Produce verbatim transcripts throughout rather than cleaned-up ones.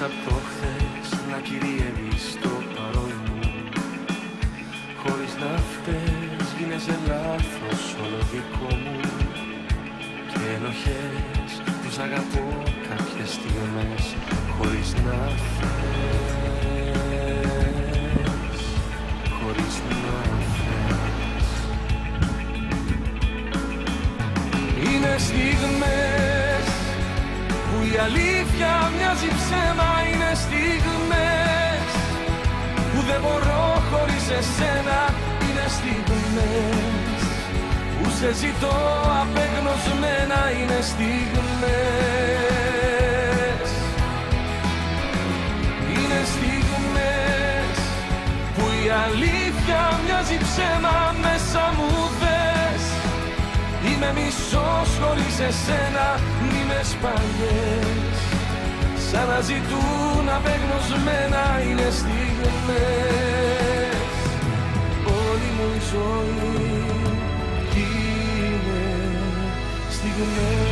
απ' το χθες να κυριεύεις το παρόν μου. Χωρίς να φταίς γίνεσαι λάθος όλο δικό μου. Και ενοχές που σ' αγαπώ κάποιες στιγμές χωρίς να θες, χωρίς να θες. Είναι στιγμές που η αλήθεια μοιάζει ψέμα. Είναι στιγμές που δεν μπορώ χωρίς εσένα. Είναι στιγμές που σε ζητώ απεγνωσμένα. Είναι στιγμές, είναι στιγμές που η αλήθεια μοιάζει ψέμα. Μέσα μου δες, είμαι μισός χωρίς εσένα. Μη με σπαγές, σαν να ζητούν απεγνωσμένα. Είναι στιγμές, όλη μου η ζωή είναι στιγμές.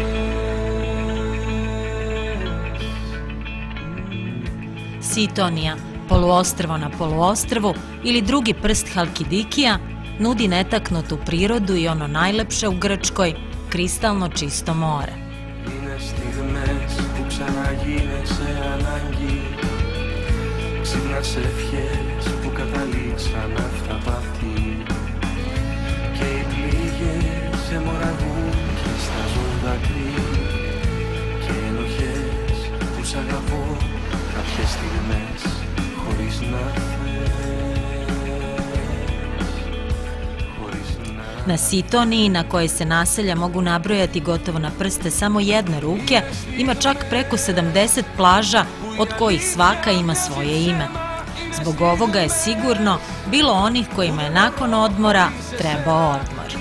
Sitonija, poluostrvo na poluostrvu ili drugi prst Halkidikija nudi netaknutu prirodu i ono najlepše u Grčkoj, kristalno čisto more. Είναι στιγμές που ξαναγίνεσαι ανάγκη. Ξύπνας ευχές που καταλήξαν αυταπάτη. Και οι πληγές αιμορραγούν και στάζουν δάκρυ. Και ενοχές που σ' αγαπώ κάποιες στιγμές χωρίς να Na Sitoniji, na kojoj se naselja mogu nabrojati gotovo na prste samo jedne ruke, ima čak preko sedamdeset plaža, od kojih svaka ima svoje ime. Zbog ovoga je sigurno bilo onih kojima je nakon odmora trebao odmor.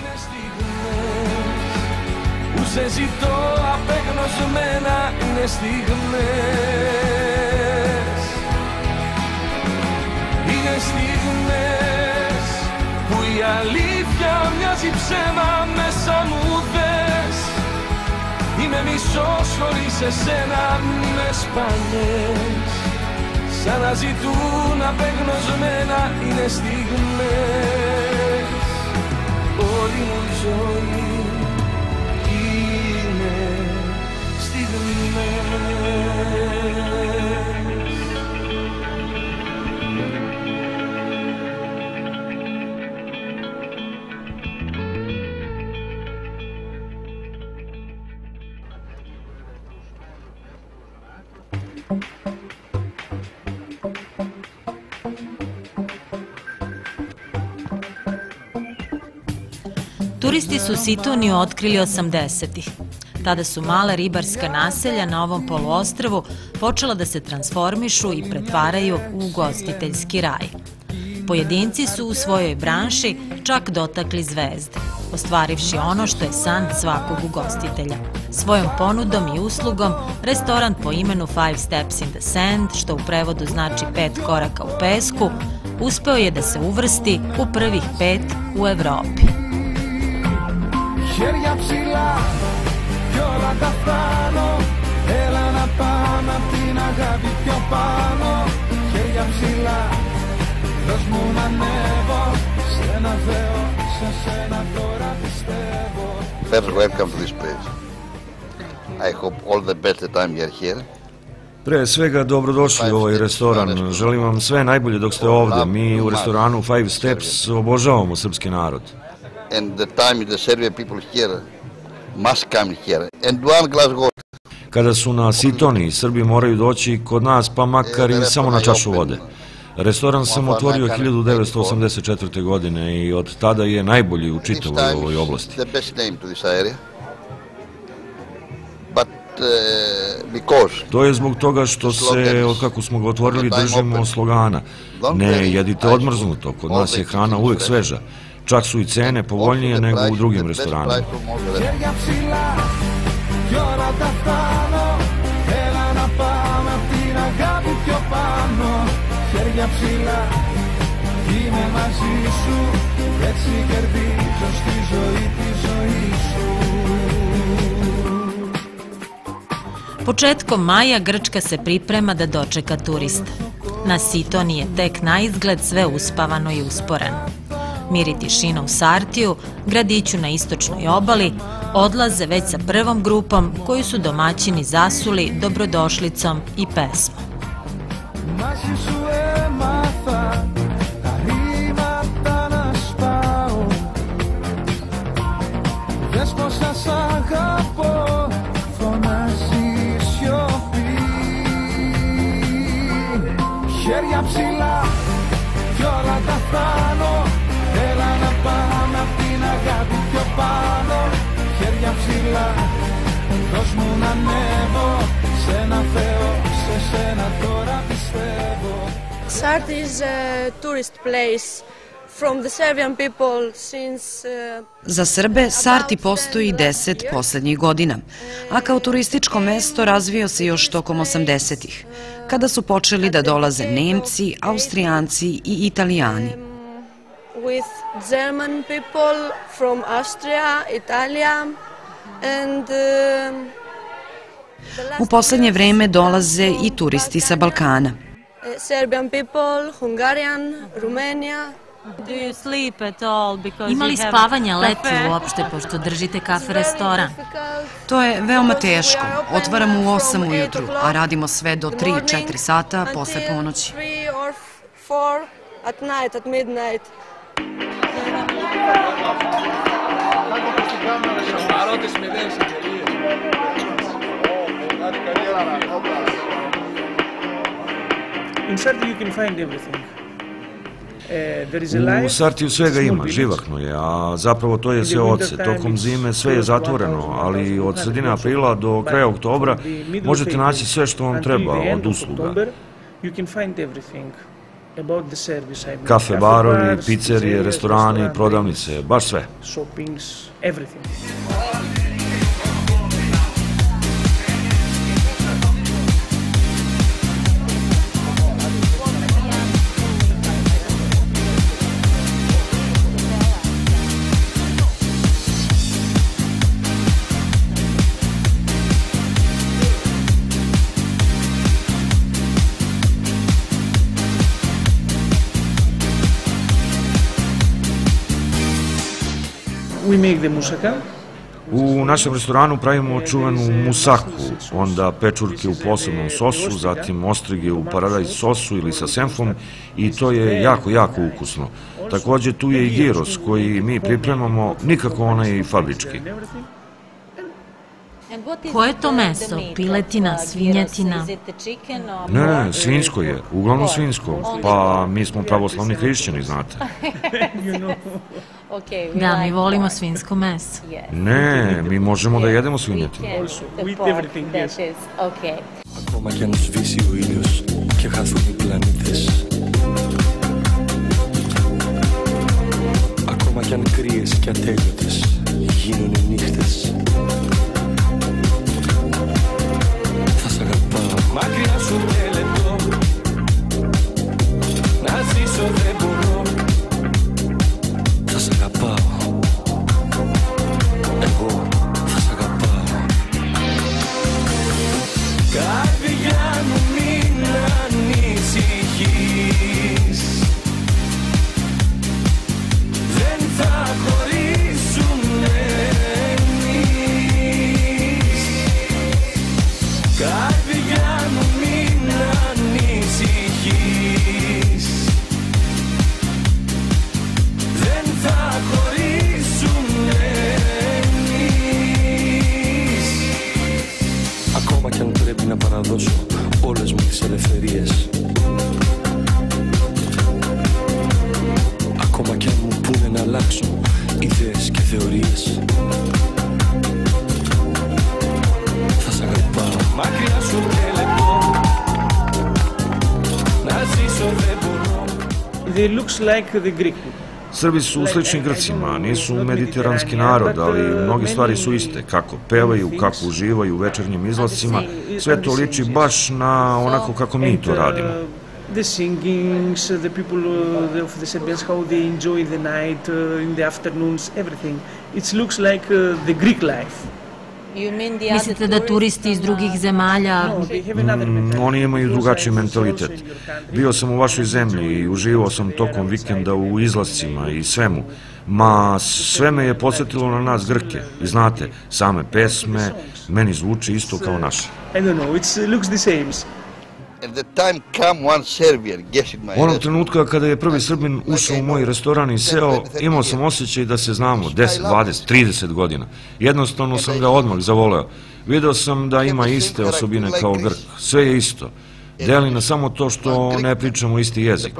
Η αλήθεια μοιάζει ψέμα. Μέσα μου δες, είμαι μισός χωρίς εσένα. Μη με σπανιές, σαν να ζητούν απεγνωσμένα. Είναι στιγμές, όλη μου η ζωή είναι στιγμές. Turisti su Sitoniju otkrili osamdesetih. Tada su mala ribarska naselja na ovom poluostrvu počela da se transformišu i pretvaraju u ugostiteljski raj. Pojedinci su u svojoj branši čak dotakli zvezde, ostvarivši ono što je san svakog ugostitelja. Svojom ponudom i uslugom restoran po imenu Five Steps in the Sand, što u prevodu znači pet koraka u pesku, uspeo je da se uvrsti u prvih pet u Evropi. Χέρια ψηλά κι όλα τα φτάνω. Έλα να πάμε απ' την αγάπη πιο πάνω. Χέρια ψηλά, δώσ' μου να ανέβω. Σε ένα Θεό, σε σένα τώρα πιστεύω. First, welcome to this place. I hope all the best the time you're here. Pre svega, dobrodošli u ovaj restoran. Želim vam sve najbolje dok ste ovde. Mi u restoranu Five Steps obožavamo srpski narod. And the time the Serbian people here must come here and one glass water. Kada su na Sitoniji, Srbi moraju doći kod nas, pa makar i samo na čašu vode. Restoran sam otvorio hiljadu devetsto osamdeset četvrte. godine i od tada je najbolji u čitavoj ovoj oblasti. To je zbog toga što se, od kako smo ga otvorili, držimo slogana. Ne jedite odmrznuto, kod nas je hrana uvek sveža. Čak su i cene povoljnije nego u drugim restoranima. Početkom maja Grčka se priprema da dočeka turiste. Na Sitoni je tek na izgled sve uspavano i usporeno. Mir i tišina u Sartiju, gradiću na istočnoj obali, odlaze već sa prvom grupom koju su domaćini zasuli dobrodošlicom i pesmom. Χέρια ψηλά κι όλα τα φτάνω. Έλα να πάμε απ' την αγάπη πιο πάνω. Χέρια ψηλά, δώσ' μου να ανέβω. Σε ένα Θεό, σε σένα τώρα πιστεύω. Sarti is a tourist place from the Serbian people since... Za Srbe Sarti postoji deset poslednjih godina, a kao turističko mesto razvio se još tokom osamdesetih, kada su počeli da dolaze Nemci, Austrijanci i Italijani. With German people from Austria, Italia and... U poslednje vreme dolaze i turisti sa Balkana. Serbian people, Hungarian, Romania... Ima li spavanja leti uopšte, pošto držite kafe restoran? To je veoma teško. Otvaramo u osam ujutru, a radimo sve do tri četiri sata posle ponoći. In Sarti you can find everything. U Sartiju svega ima, živahno je, a zapravo to je sve oce. Tokom zime sve je zatvoreno, ali od sredine aprila do kraja oktobra možete naći sve što vam treba od usluga. Kafe, barovi, pizzerije, restorani, prodavnice, baš sve. U našem restoranu pravimo čuvenu musaku, onda pečurke u posebnom sosu, zatim ostrige u paradajz sosu ili sa senfom i to je jako, jako ukusno. Takođe tu je i gyros koji mi pripremamo, nikako onaj fabrički. Koje je to meso? Piletina, svinjetina? Ne, ne, svinjsko je, uglavnom svinjsko. Pa mi smo pravoslavni hrišćani, znate. Da, mi volimo svinjsko meso. Ne, mi možemo da jedemo svinjetinu. Ακόμα κι αν σβήσει ο ήλιος και χαθούν οι πλανήτες, ακόμα κι αν κρύες και ατέλειωτες γίνουν οι νύχτες, θα σ' αγαπάω. Μακριά σου λεπτό, να ζήσω δεν μπορώ, θα σ' αγαπάω. Εγώ θα σ' αγαπάω. Καρδιά μου μην ανησυχείς, δεν θα χωρίσουμε εμείς. Καρδιά μου μην ανησυχείς, δεν θα χωρίσουμε εμείς. Ακόμα κι αν πρέπει να παραδώσω όλες μου τις ελευθερίες, ακόμα κι αν μου πούνε να αλλάξω ιδέες και θεωρίες, θα σ' αγαπάω. Μακριά σου δεν λεπτό, να ζήσω δεν μπορώ. They looks like the Greek people. Srbi su slični Grcima, nisu mediteranski narod, ali mnoge stvari su iste. Kako pevaju, kako uživaju u večernjim izlascima, sve to liči baš na onako kako mi to radimo. The singings, the people of the Serbians, how they enjoy the night, in the afternoons, everything. It looks like the Greek life. Mislite da turisti iz drugih zemalja... Oni imaju drugačiji mentalitet. Bio sam u vašoj zemlji i uživao sam tokom vikenda u izlascima i svemu. Ma, sve me je podsjetilo na nas Grke. I znate, same pesme, meni zvuči isto kao naše. Onog trenutka kada je prvi Srbin ušao u moj restoran i seo, imao sam osjećaj da se znamo deset, dvadeset, trideset godina. Jednostavno sam ga odmah zavoleo. Video sam da ima iste osobine kao Grk. Sve je isto. Deli nas samo to što ne pričamo isti jezik.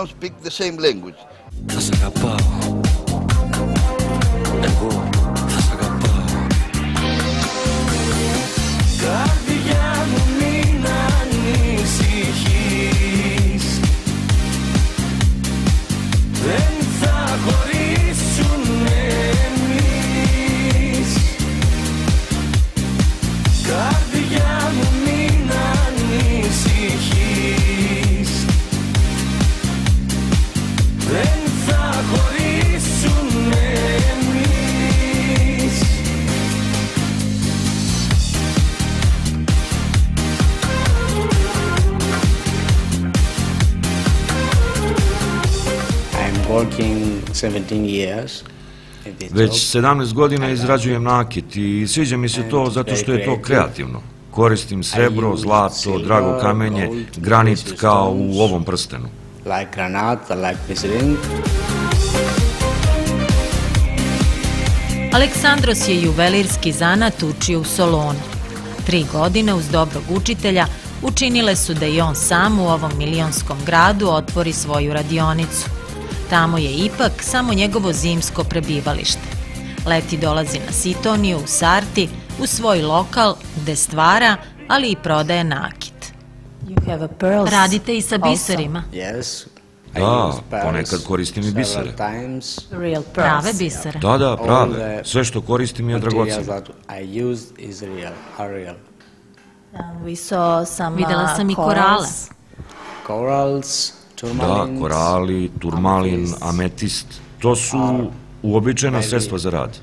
Već sedamnaest godina izrađujem nakit i sviđa mi se to zato što je to kreativno. Koristim srebro, zlato, drago kamenje, granit kao u ovom prstenu. Aleksandros je juvelirski zanat učio u Solonu. Tri godine uz dobrog učitelja učinile su da i on sam u ovom milionskom gradu otvori svoju radionicu. Tamo je ipak samo njegovo zimsko prebivalište. Leti dolazi na Sitoniju u Sarti, u svoj lokal gde stvara, ali i prodaje nakit. Radite i sa biserima? Da, ponekad koristim i bisere. Prave bisere? Da, da, prave. Sve što koristim je dragoceno. Videla sam i korale. Da, korali, turmalin, ametist. To su uobičajena sredstva za rad.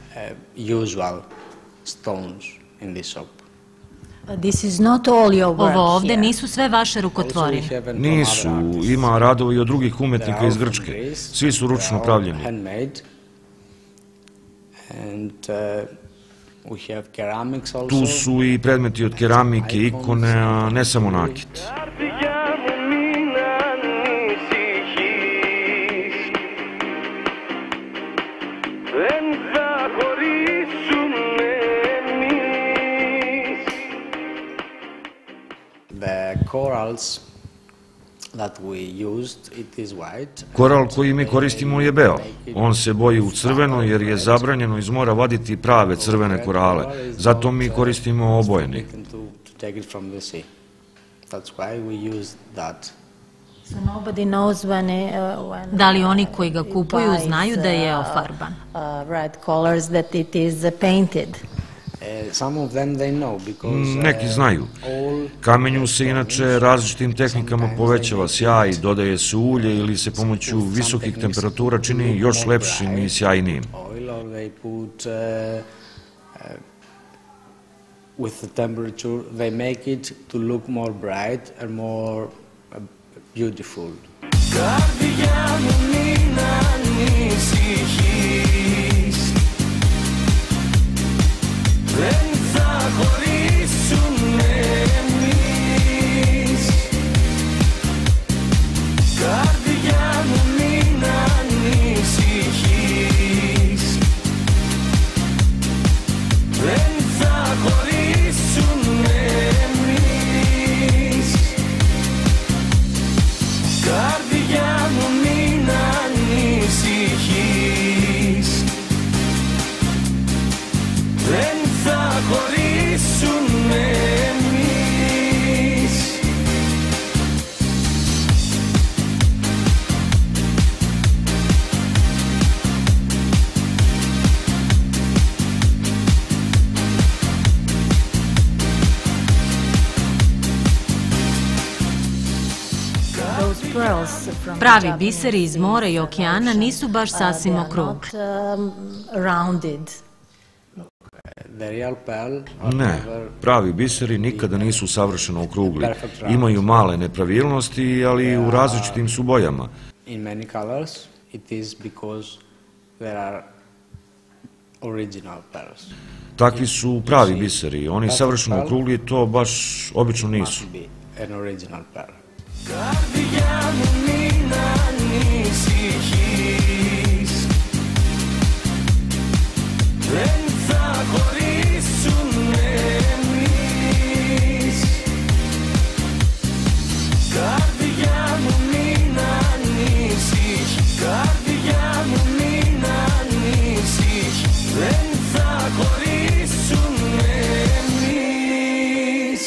Ovo ovde nisu sve vaše rukotvorine. Nisu, ima radova i od drugih umetnika iz Grčke. Svi su ručno pravljeni. Tu su i predmeti od keramike, ikone, a ne samo nakit. Koral koji mi koristimo je beo. On se boji u crveno jer je zabranjeno iz mora vaditi prave crvene korale. Zato mi koristimo obojeni. Da li oni koji ga kupuju znaju da je ofarban? Neki znaju. Kamenju se inače različitim tehnikama povećava sjaj, dodaje se ulje ili se pomoću visokih temperatura čini još lepšim i sjajnijim. With the temperature, they make it to look more bright and more beautiful. Καρδιά μου μην ανησυχείς, δεν θα χωρίσουμε εμείς. Καρδιά μου μην ανησυχείς, δεν θα χωρίσουμε εμείς. Καρδιά μου μην ανησυχείς, δεν θα χωρίσουμε εμείς. Pravi biseri iz mora i okeana nisu baš sasvim okrugli. Ne, pravi biseri nikada nisu savršeno okrugli. Imaju male nepravilnosti, ali u različitim su bojama. Takvi su pravi biseri. Oni savršeno okrugli to baš obično nisu. Καρδιά μου μην ανησυχείς, δεν θα χωρίσουμε εμείς. Καρδιά μου μην ανησυχείς, καρδιά μου μην ανησυχείς, δεν θα χωρίσουμε εμείς.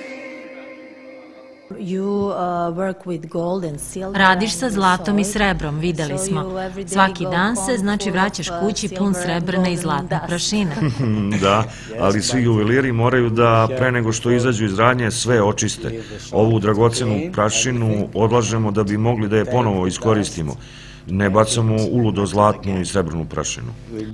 Radiš sa zlatom i srebrom, videli smo. Svaki dan se, znači, vraćaš kući pun srebrne i zlatne prašine. Da, ali svi juveliri moraju da, pre nego što izađu iz radnje, sve očiste. Ovu dragocenu prašinu odlažemo da bi mogli da je ponovo iskoristimo. Ne bacamo uludo zlatnu i srebrnu prašinu.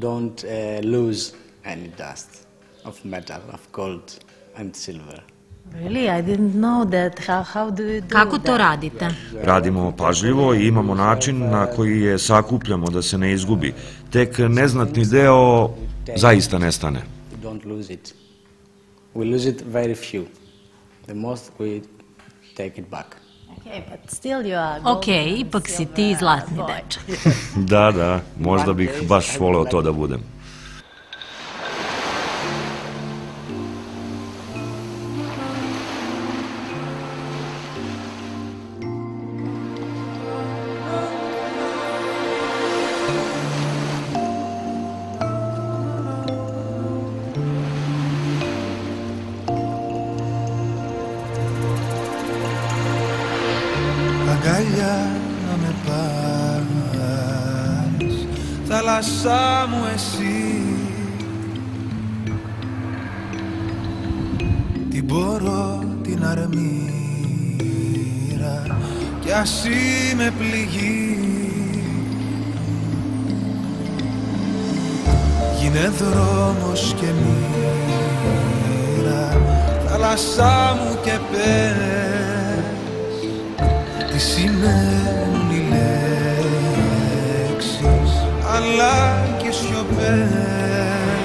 Kako to radite? Radimo pažljivo i imamo način na koji je sakupljamo da se ne izgubi. Tek neznatni deo zaista nestane. Ok, ipak si ti zlatni dečak. Da, da, možda bih baš voleo to da budem. Αγκαλιά να με πας, θάλασσά μου εσύ. Τι μπορώ την αρμήρα κι ας είμαι πληγή. Γίνε δρόμος και μοίρα, θάλασσά μου και πες. Τι σημαίνουν οι λέξεις, αλλά και σιωπές.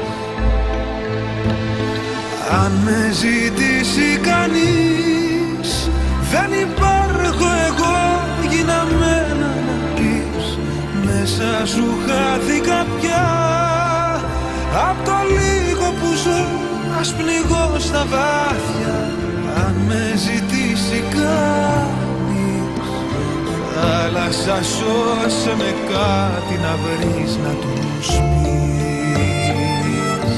Αν με ζητήσει κανείς, δεν υπάρχω εγώ, γυναμένα να πεις. Μέσα σου χάθηκα πια, απ' το λίγο που ζω, ας πνιγώ στα βάθια. Αν με ζητήσει κανείς, θάλασσα σώσε με κάτι να βρεις να τους πεις.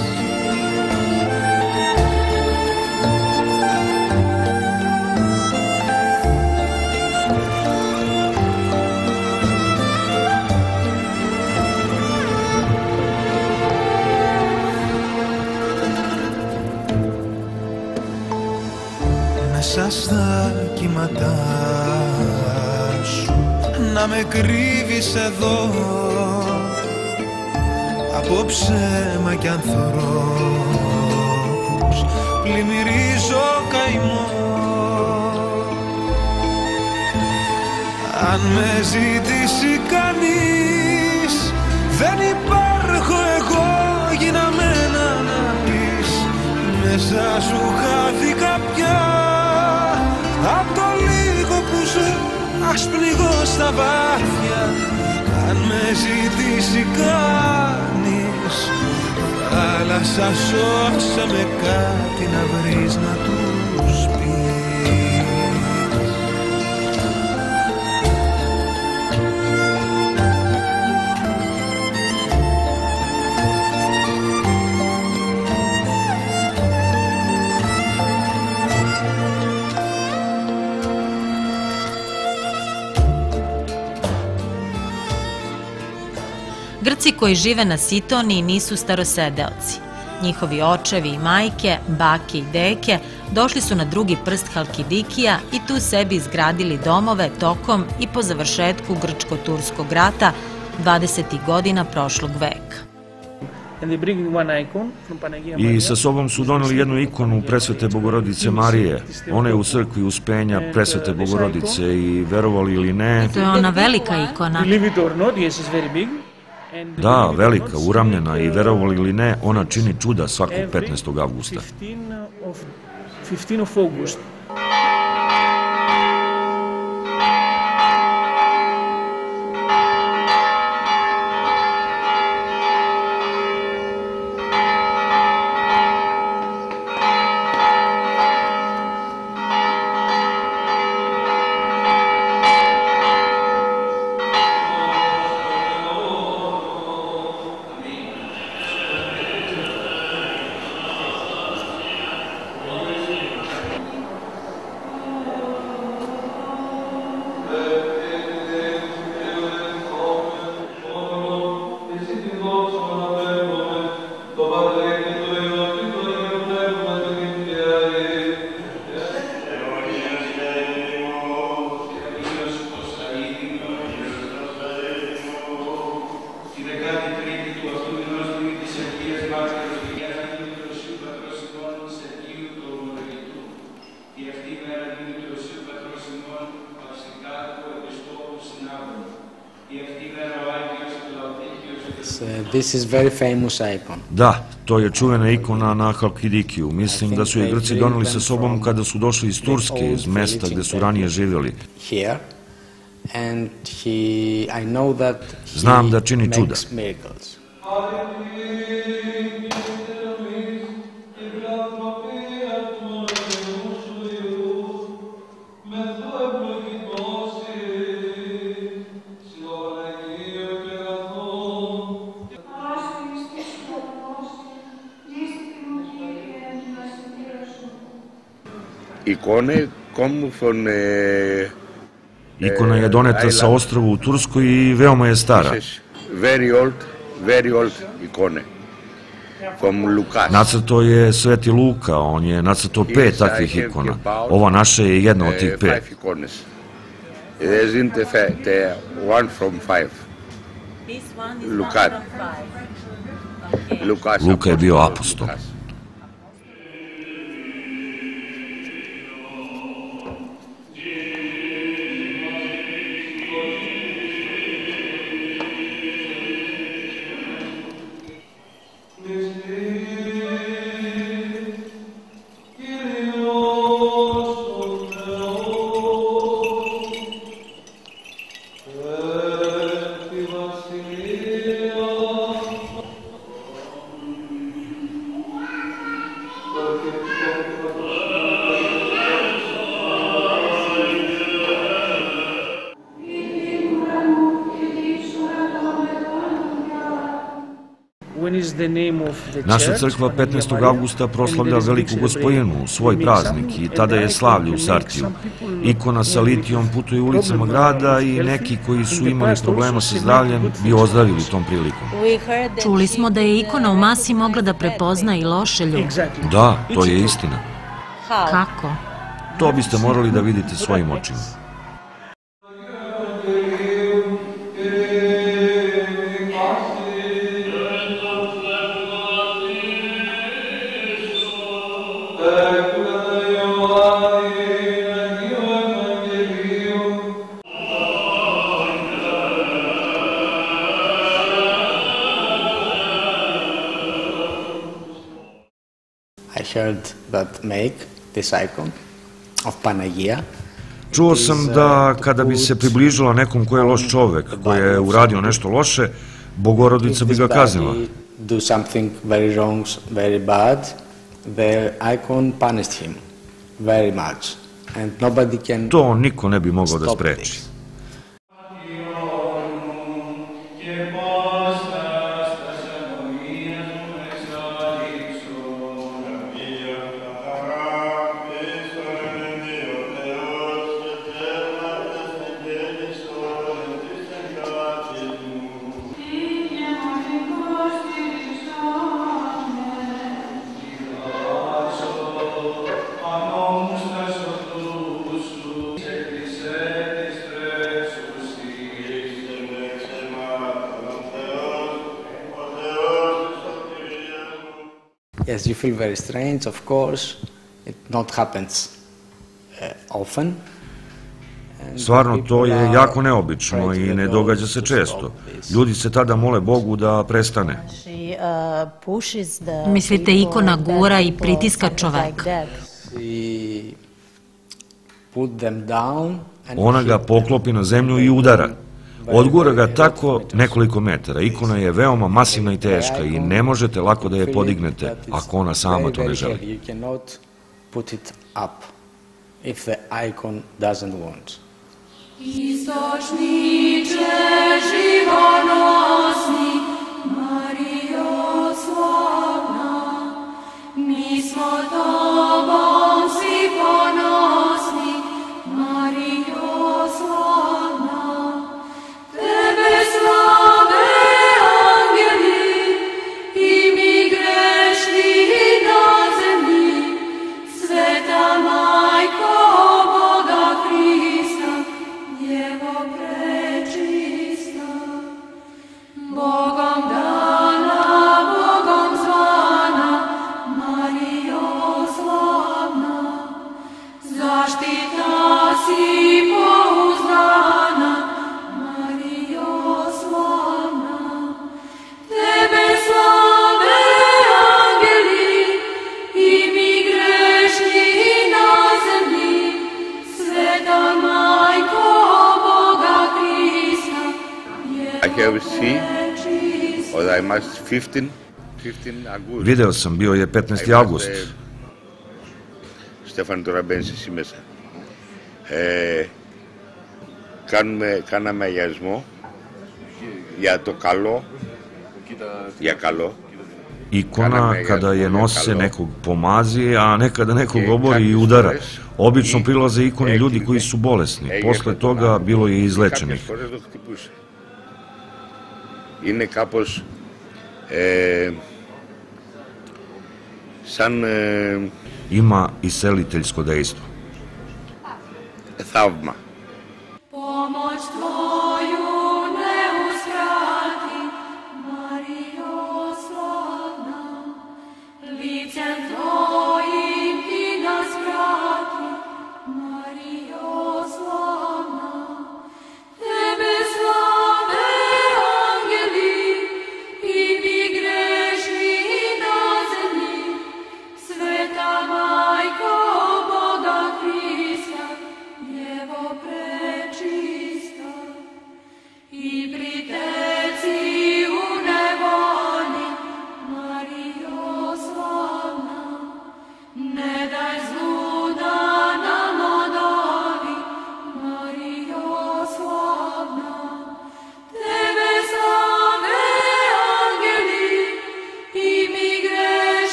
Μέσα στα κύματά σου να με κρύβεις εδώ, από ψέμα κι ανθρώπους πλημμυρίζω καημό. Αν με ζητήσει κανείς, δεν υπάρχω εγώ, γυναμένα να πεις. Μέσα σου χάθηκα πια, απ' το λίγο που ζω, ας πνιγώ στα βάθια. Αν με ζητήσει κανείς, θάλασσα σώσε με κάτι να βρεις να τους πεις. Grci koji žive na Sitoniji nisu starosedeoci. Njihovi očevi i majke, bake i deke došli su na drugi prst Halkidikija i tu sebi izgradili domove tokom i po završetku Grčko-Turskog rata dvadesetih godina prošlog veka. I sa sobom su doneli jednu ikonu Presvete Bogorodice Marije. Ona je u crkvi Uspenja Presvete Bogorodice i verovali ili ne... To je ona velika ikona. Da, velika, uramljena i verovali ili ne, ona čini čuda svakog petnaestog avgusta. Da, to je čuvena ikona na Halkidikiju. Mislim da su je Grci doneli sa sobom kada su došli iz Turske, iz mesta gde su ranije živjeli. Znam da čini čuda. Ikona je doneta sa ostrva u Turskoj i veoma je stara. Nacrto je Sveti Luka, on je nacrto pet takvih ikona. Ova naša je jedna od tih pet. Luka je bio apostol. Naša crkva petnaestog avgusta proslavlja Veliku Gospojinu, svoj praznik, i tada je slavlje u Sartiju. Ikona sa litijom putuje ulicama grada i neki koji su imali problema sa zdravljem bi ozdravili tom prilikom. Čuli smo da je ikona u masi mogla da prepozna i loše ljude. Da, to je istina. Kako? To biste morali da vidite svojim očima. Čuo sam da kada bi se približila nekom ko je loš čovek, ko je uradio nešto loše, Bogorodica bi ga kaznila. To niko ne bi mogao da spreči. Yes, you feel very strange, of course. It not happens uh, often. Stvarno, to je jako neobično i ne događa se često. Ljudi se tada mole Bogu da prestane. Mislite, ikona gura i pritiska čoveka? Ona ga poklopi na zemlju i udara. Odgura ga tako nekoliko metara. Ikona je veoma masivna i teška i ne možete lako da je podignete ako ona sama to ne želi. Istočniče živonosni, Marijo slavna, mi smo tobom svi ponosni, Marijo slavna. Tebe slave angeli i mi grešni na zemlji, Sveta Majko Boga Hrista, Djevo prečista, Bogom dana, Bogom zvana, Marijo slavna, zaštita si pouzdana, Marijo slavna. Tebe slave angeli i mi grešni na zemlji, Sveta Majko Boga Hrista, I have seen, or I must fifteen, fifteen August. Video sam, bio je petnaesti avgust. Στέφανη, τώρα μπαίνεις εσύ μέσα. Ε, κάνουμε, κάναμε αγιασμό για το καλό, για καλό. Ikona kada je nose nekog pomazi, a nekada nekog obori i udara. Obično prilaze ikoni ljudi koji su bolesni. Posle toga bilo je izlečenih. Είναι κάπως ε, σαν ε, Ima iseliteljsko dejstvo. θαύμα. Pomoć tvoju ne uskrati, Marijo slavna, licem tvojim ti nas vrati, Marijo slavna. Tebe slave angeli i mi grešni na zemlji, Sveta Majko Boga Hrista, Djevo prečista i pri